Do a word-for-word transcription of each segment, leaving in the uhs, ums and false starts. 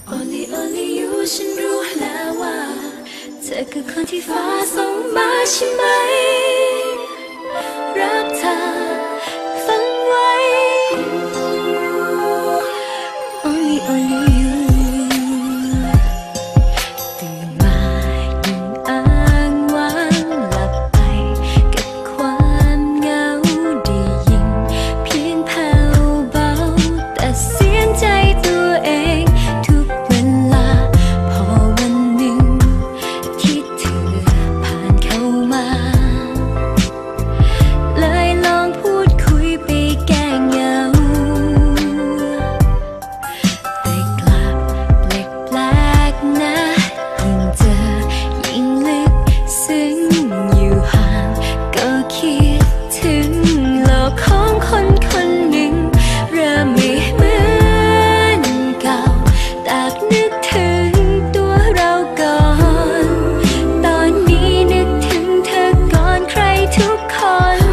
Only only you ฉันรู้แล้วว่าเธอคือคนที่ฟ้าส่งมาใช่ไหมรักเธอฟังไว้ Only only you ตื่นมายิ่งอ้างว้างหลับไปกับความเหงาได้ยินเพียงแผ่วเบาแต่เสียงใจตัวเองทุกเวลาพอวันหนึ่งที่เธอผ่านเข้ามาเลยลองพูดคุยไปแก้เหงาแต่กลับแปลกๆนะยิ่งเจอยิ่งลึกซึ้งอยู่ห่างก็คิดถึงโลกของคนคนหนึ่งเริ่มไม่เหมือนเก่าตากนึกถึงตัวเราก่อนตอนนี้นึกถึงเธอก่อนใครทุกคน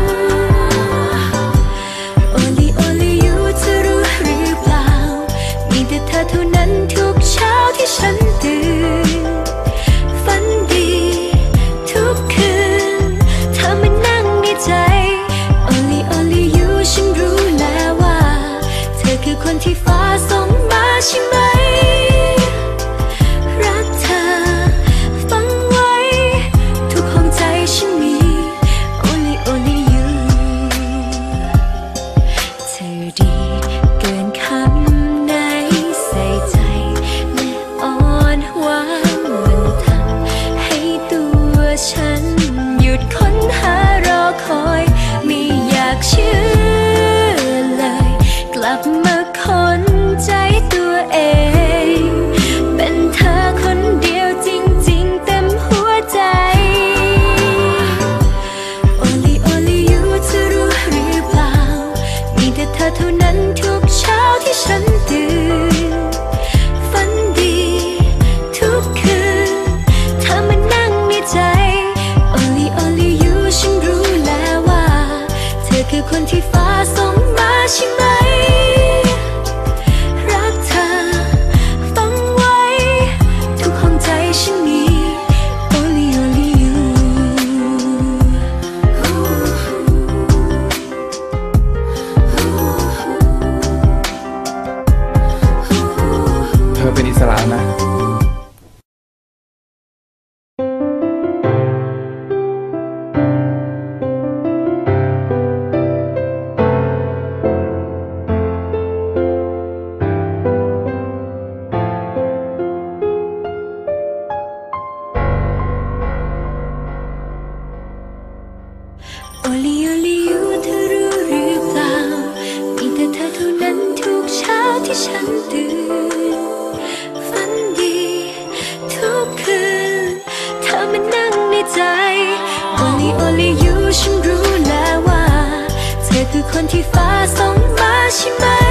Only only you จะรู้หรือเปล่ามีแต่เธอเท่านั้นทุกเช้าที่ฉันตื่นฝันดีทุกคืนเธอมานั่งในใจ Only only you ฉันรู้แล้วว่าเธอคือคนที่ฟ้าส่งมาใช่ไหมรักเธอฟังไว้ทุกห้องใจฉันมี Only only you เธอดีเกินคำไหนใส่ใจและอ่อนหวานมันทำให้ตัวฉันหยุดค้นหารอคอยไม่อยากเชื่อเลยกลับมาค้นใจตัวเองเป็นเธอคนเดียวจริงๆเต็มหัวใจ Only only you จะรู้หรือเปล่ามีแต่เธอเท่านั้นทุกเช้าที่ฉันตื่นฝันดีทุกคืนเธอมานั่งในใจ Only only you ฉันรู้แล้วว่าเธอคือคนที่ฟ้าส่งมาใช่ไหมรักเธอฟังไว้ทุกห้องใจฉันมี Only only you เธอเป็นอิสระนะ Only only you เธอรู้หรือเปล่ามีแต่เธอเท่านั้นทุกเช้าที่ฉันตื่นฝันดีทุกคืนเธอมานั่งในใจ Only only you ฉันรู้แล้วว่าเธอคือคนที่ฟ้าส่งมาใช่ไหม